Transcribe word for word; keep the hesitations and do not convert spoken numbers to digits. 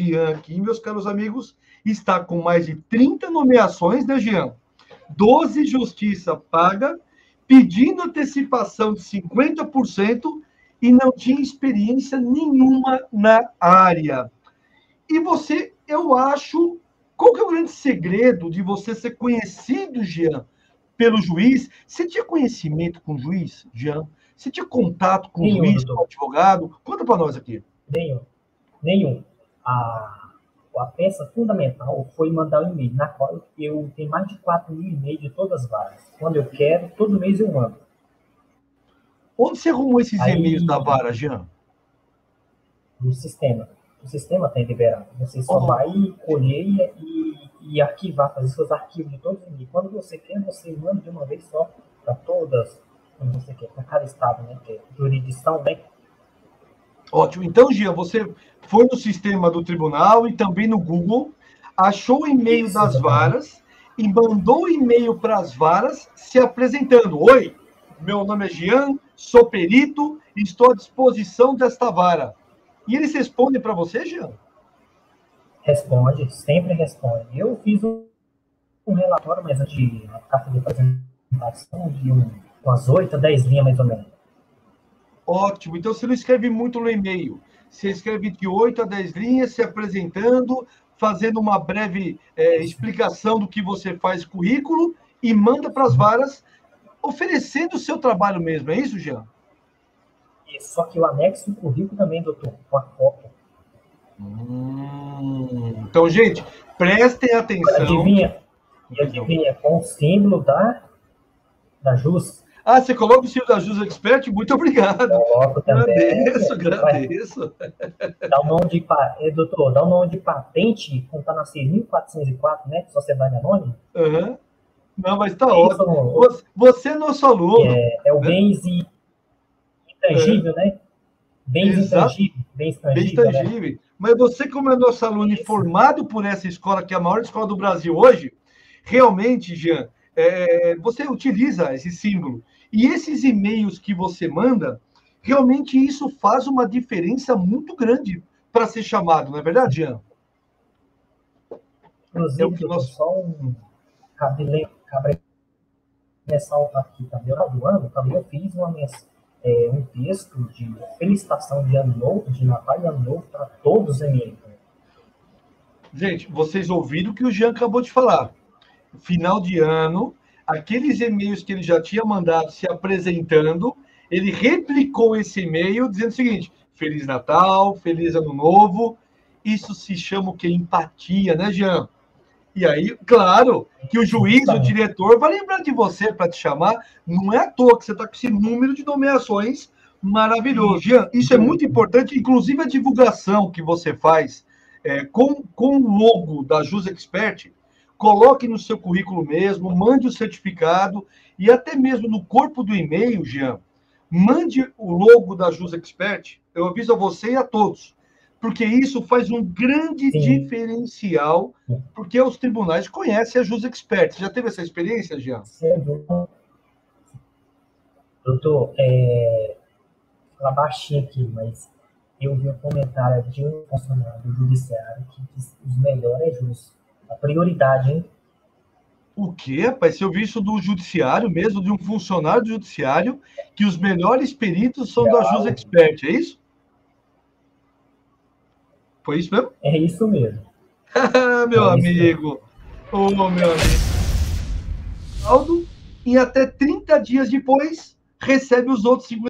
Jean aqui, meus caros amigos, está com mais de trinta nomeações, né, Jean? doze justiça paga, pedindo antecipação de cinquenta por cento e não tinha experiência nenhuma na área. E você, eu acho, qual que é o grande segredo de você ser conhecido, Jean, pelo juiz? Você tinha conhecimento com o juiz, Jean? Você tinha contato com o Nenhum, juiz, doutor. com o advogado? Conta para nós aqui. Nenhum. Nenhum. A, a peça fundamental foi mandar um e-mail, na qual eu tenho mais de quatro mil e-mails de todas as varas. Quando eu quero, todo mês eu mando. Onde você arrumou esses Aí, e-mails da vara, Jean? No sistema. O sistema tem liberado. Você só Oh. vai colher e, e, e arquivar, fazer seus arquivos de todos os e-mails. Quando você quer, você manda de uma vez só para todas, como você quer, para cada estado, né? Que é jurisdição, né? Ótimo. Então, Jean, você foi no sistema do tribunal e também no Google, achou o e-mail Isso, das exatamente. varas e mandou o e-mail para as varas se apresentando. Oi, meu nome é Jean, sou perito e estou à disposição desta vara. E eles respondem para você, Jean? Responde, sempre responde. Eu fiz um, um relatório, mas de uma carta de apresentação de um, umas oito a dez linhas, mais ou menos. Ótimo. Então, você não escreve muito no e-mail. Você escreve de oito a dez linhas, se apresentando, fazendo uma breve é, explicação do que você faz currículo e manda para as varas, oferecendo o seu trabalho mesmo. É isso, Jean? Isso, só que eu anexo o currículo também, doutor, com a cópia. Hum, então, gente, prestem atenção. Adivinha? E adivinha, com o símbolo da, da JUS. Ah, você coloca o símbolo da JUS Expert? Muito obrigado. Coloco também. Agradeço, agradeço. Dá o nome de, é, doutor, dá o nome de patente, como está na seis mil quatrocentos e quatro, né? Sociedade Anônima. Uhum. Não, mas está É ótimo. isso, você é nosso aluno. É, é o né? bens intangível, é. né? Bens intangível. Bens tangível. Bens tangível. Né? Mas você, como é nosso aluno isso. e formado por essa escola, que é a maior escola do Brasil hoje, realmente, Jean, é, você utiliza esse símbolo. E esses e-mails que você manda, realmente isso faz uma diferença muito grande para ser chamado, não é verdade, Jean? Inclusive, é o que nós... só um cabe, cabe ressaltar aqui, também, no do ano, também eu fiz uma, é, um texto de felicitação de ano novo, de Natal e ano novo para todos os e-mails. Gente, vocês ouviram o que o Jean acabou de falar. Final de ano, aqueles e-mails que ele já tinha mandado se apresentando, ele replicou esse e-mail dizendo o seguinte: Feliz Natal, Feliz Ano Novo. Isso se chama o que? Empatia, né, Jean? E aí, claro, que o juiz, o diretor, vai lembrar de você para te chamar. Não é à toa que você está com esse número de nomeações maravilhoso. Jean, isso é muito importante, inclusive a divulgação que você faz é, com, com o logo da JUS Expert. Coloque no seu currículo mesmo, mande o certificado e até mesmo no corpo do e-mail, Jean, mande o logo da JUS Expert. Eu aviso a você e a todos, porque isso faz um grande Sim. diferencial, porque os tribunais conhecem a JUS Expert. Você já teve essa experiência, Jean? Sim. Doutor, é... falar baixinho aqui, mas eu vi um comentário de um funcionário do judiciário que diz que os melhores é JUS. A prioridade, hein? O quê, rapaz? Você ouviu isso do judiciário mesmo, de um funcionário do judiciário, que os melhores peritos são Legal. da JUS Expert, é isso? Foi isso mesmo? É isso mesmo. meu é amigo. Ô, oh, meu amigo. Aldo, e até trinta dias depois, recebe os outros cinquenta.